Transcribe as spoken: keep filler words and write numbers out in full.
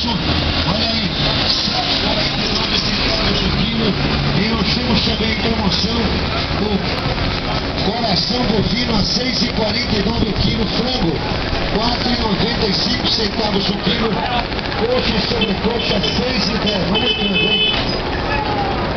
isso. Olha aí, sete e quarenta e nove centavos o quilo. E nós temos também em promoção o coração bovino a seis e quarenta e nove o quilo, frango quatro e noventa e cinco centavos o quilo, coxa e sobrecoxa seis e dez. Vamos entrando, hein?